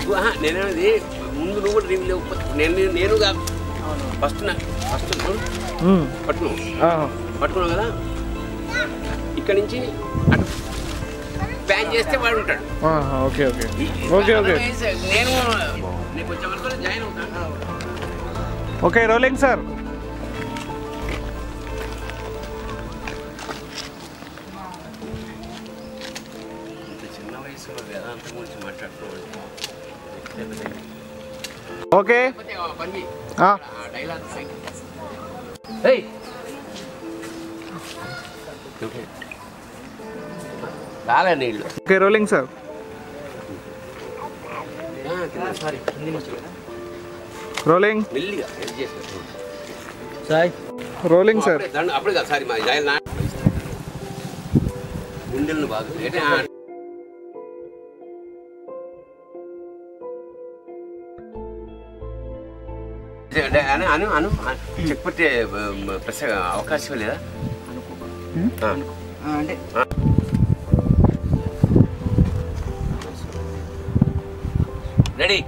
నేనేది ముందు నువ్వు కూడా రివ్యూ నేను కాదు ఫస్ట్ పట్టుకున్నావు కదా ఇక్కడి నుంచి అటు ప్యాన్ చేస్తే వాడు ఉంటాడు. ఓకే ఓకే ఓకే ఓకే నేను కొంచెం వరకు జాయిన్ అవుతాను. Okay rolling sir. చిన్న వయసులో వేదాంతం గురించి మాట్లాడుకోవాలి. ఓకే డైలాగ్ చాలా నీళ్ళు. Okay rolling sir. రోలింగ్ మెల్లిగా సార్. Rolling sir. అప్పుడు కదా సారీ మా జాయిల్ గుండెలను బాగా అను అను చెప్పే అవకాశం లేదా అంటే రెడీ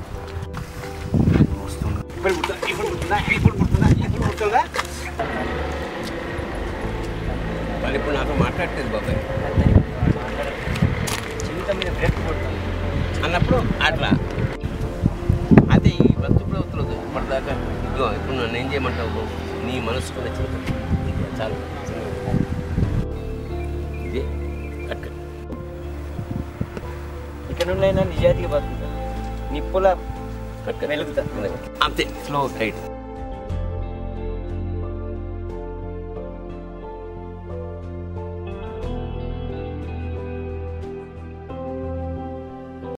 ఇప్పుడు పుడుతుందా వాళ్ళు ఇప్పుడు నాతో మాట్లాడలేదు బాబాయ్ జీవితం మీద బ్రేక్ కొడతాను అన్నప్పుడు అట్లా అదే ఈ భక్తు ప్రవృత్తులు ఇప్పటిదాకా ఇదిగో ఇప్పుడు నన్ను ఏం చేయమంటావు నీ మనసుకు నచ్చిన చాలు ఇదే కట్ ఇక్కడ నుండి నిజాయితీగా బతుకుతా నిప్పుల వెలుగుతా అంతే స్లో రైట్